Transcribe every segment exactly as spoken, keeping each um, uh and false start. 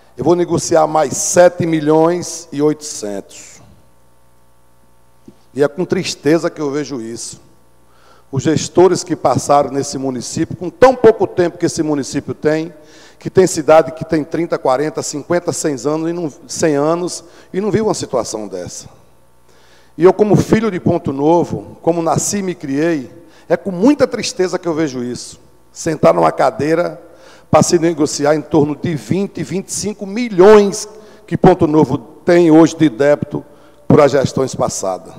eu vou negociar mais sete milhões e oitocentos. E é com tristeza que eu vejo isso. Os gestores que passaram nesse município, com tão pouco tempo que esse município tem, que tem cidade que tem trinta, quarenta, cinquenta, cem anos e não, cem anos, e não viu uma situação dessa. E eu, como filho de Ponto Novo, como nasci e me criei, é com muita tristeza que eu vejo isso. Sentar numa cadeira para se negociar em torno de vinte, vinte e cinco milhões que Ponto Novo tem hoje de débito por as gestões passadas.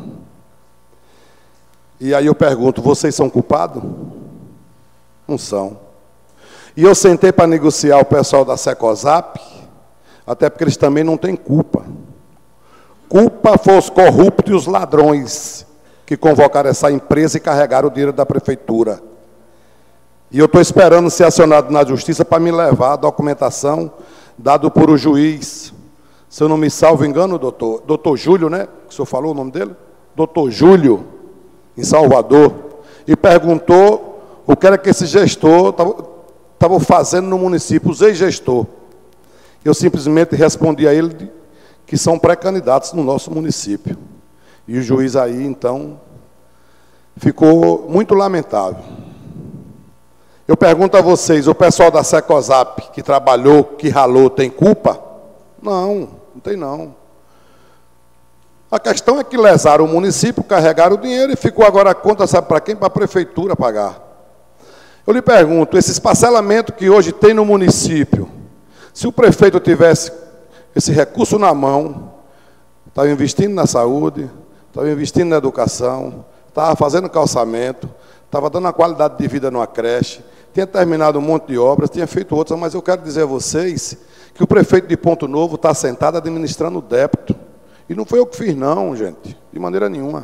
E aí eu pergunto, vocês são culpados? Não são. E eu sentei para negociar o pessoal da Secosap, até porque eles também não têm culpa. Culpa foi os corruptos e os ladrões que convocaram essa empresa e carregaram o dinheiro da prefeitura. E eu estou esperando ser acionado na justiça para me levar a documentação dado por o juiz. Se eu não me salvo engano, doutor, doutor Júlio, né? O senhor falou o nome dele? Doutor Júlio, em Salvador, e perguntou o que era que esse gestor estava fazendo no município, os ex-gestor. Eu simplesmente respondi a ele que são pré-candidatos no nosso município. E o juiz aí, então, ficou muito lamentável. Eu pergunto a vocês, o pessoal da Secosap, que trabalhou, que ralou, tem culpa? Não, não tem não. A questão é que lesaram o município, carregaram o dinheiro e ficou agora a conta, sabe para quem? Para a prefeitura pagar. Eu lhe pergunto, esses parcelamentos que hoje tem no município, se o prefeito tivesse esse recurso na mão, estava investindo na saúde, estava investindo na educação, estava fazendo calçamento, estava dando a qualidade de vida numa creche, tinha terminado um monte de obras, tinha feito outras, mas eu quero dizer a vocês que o prefeito de Ponto Novo está sentado administrando o débito. E não foi eu que fiz, não, gente, de maneira nenhuma.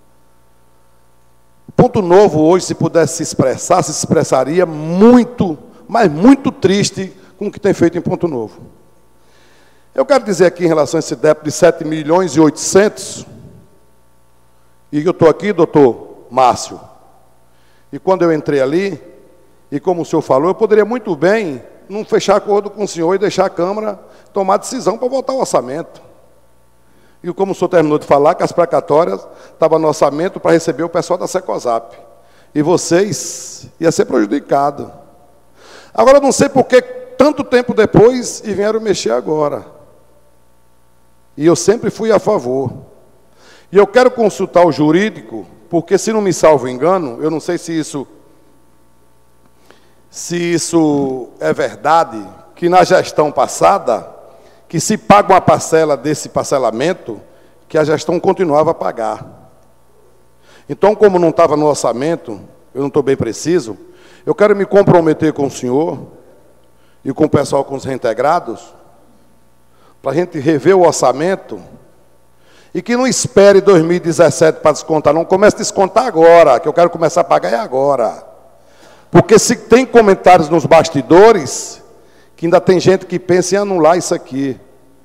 Ponto Novo hoje, se pudesse se expressar, se expressaria muito, mas muito triste com o que tem feito em Ponto Novo. Eu quero dizer aqui em relação a esse débito de sete milhões e oitocentos, e eu estou aqui, doutor Márcio, e quando eu entrei ali, e como o senhor falou, eu poderia muito bem não fechar acordo com o senhor e deixar a Câmara tomar decisão para votar o orçamento. E como o senhor terminou de falar, que as precatórias estavam no orçamento para receber o pessoal da Secosap. E vocês iam ser prejudicados. Agora, eu não sei por que tanto tempo depois e vieram mexer agora. E eu sempre fui a favor. E eu quero consultar o jurídico, porque, se não me salvo engano, eu não sei se isso, se isso é verdade, que na gestão passada, que se paga uma parcela desse parcelamento, que a gestão continuava a pagar. Então, como não estava no orçamento, eu não estou bem preciso, eu quero me comprometer com o senhor e com o pessoal, com os reintegrados, para a gente rever o orçamento e que não espere dois mil e dezessete para descontar, não, comece a descontar agora, que eu quero começar a pagar é agora. Porque se tem comentários nos bastidores, que ainda tem gente que pensa em anular isso aqui.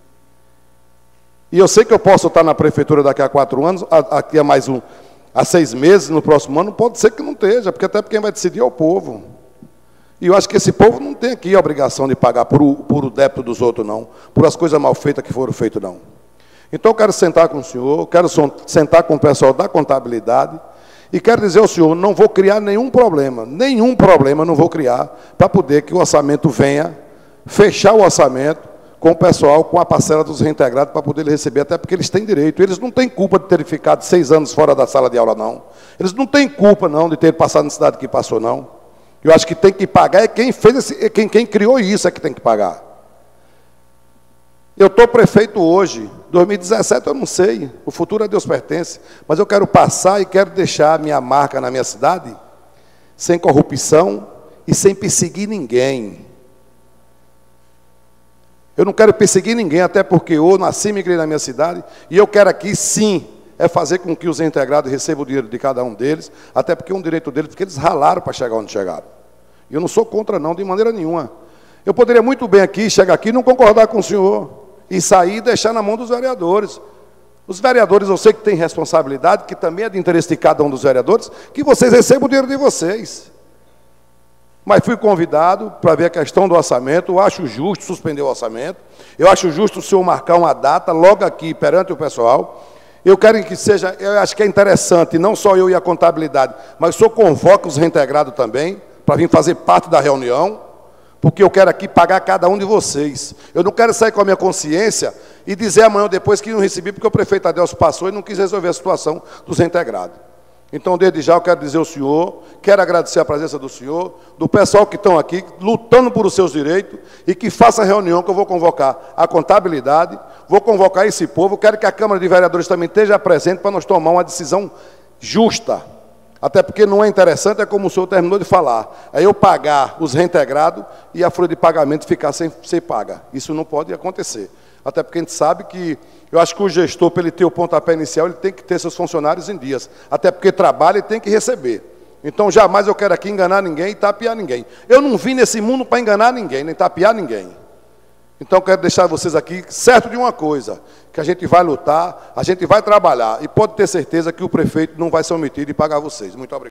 E eu sei que eu posso estar na prefeitura daqui a quatro anos, aqui a mais um, a seis meses, no próximo ano, pode ser que não esteja, porque até porque quem vai decidir é o povo. E eu acho que esse povo não tem aqui a obrigação de pagar por o, por o débito dos outros, não, por as coisas mal feitas que foram feitas, não. Então eu quero sentar com o senhor, quero sentar com o pessoal da contabilidade, e quero dizer ao senhor, não vou criar nenhum problema, nenhum problema não vou criar, para poder que o orçamento venha fechar o orçamento com o pessoal, com a parcela dos reintegrados, para poder receber, até porque eles têm direito. Eles não têm culpa de terem ficado seis anos fora da sala de aula, não. Eles não têm culpa, não, de ter passado na cidade que passou, não. Eu acho que tem que pagar, é quem fez esse, é quem, quem criou isso é que tem que pagar. Eu estou prefeito hoje, dois mil e dezessete eu não sei, o futuro a Deus pertence, mas eu quero passar e quero deixar a minha marca na minha cidade, sem corrupção e sem perseguir ninguém. Eu não quero perseguir ninguém, até porque eu nasci e me criei na minha cidade, e eu quero aqui, sim, é fazer com que os integrados recebam o dinheiro de cada um deles, até porque é um direito deles, porque eles ralaram para chegar onde chegaram. E eu não sou contra, não, de maneira nenhuma. Eu poderia muito bem aqui, chegar aqui e não concordar com o senhor, e sair e deixar na mão dos vereadores. Os vereadores, eu sei que têm responsabilidade, que também é de interesse de cada um dos vereadores, que vocês recebam o dinheiro de vocês. Mas fui convidado para ver a questão do orçamento. Eu acho justo suspender o orçamento. Eu acho justo o senhor marcar uma data logo aqui perante o pessoal. Eu quero que seja, eu acho que é interessante, não só eu e a contabilidade, mas o senhor convoca os reintegrados também, para vir fazer parte da reunião, porque eu quero aqui pagar cada um de vocês. Eu não quero sair com a minha consciência e dizer amanhã ou depois que não recebi, porque o prefeito Adelso passou e não quis resolver a situação dos reintegrados. Então, desde já, eu quero dizer ao senhor, quero agradecer a presença do senhor, do pessoal que estão aqui, lutando por os seus direitos, e que faça a reunião que eu vou convocar a contabilidade, vou convocar esse povo, quero que a Câmara de Vereadores também esteja presente para nós tomar uma decisão justa. Até porque não é interessante, é como o senhor terminou de falar, é eu pagar os reintegrados e a folha de pagamento ficar sem ser paga. Isso não pode acontecer. Até porque a gente sabe que, eu acho que o gestor, para ele ter o pontapé inicial, ele tem que ter seus funcionários em dias. Até porque trabalha e tem que receber. Então, jamais eu quero aqui enganar ninguém e tapear ninguém. Eu não vim nesse mundo para enganar ninguém, nem tapear ninguém. Então, eu quero deixar vocês aqui certo de uma coisa, que a gente vai lutar, a gente vai trabalhar, e pode ter certeza que o prefeito não vai se omitir de pagar vocês. Muito obrigado.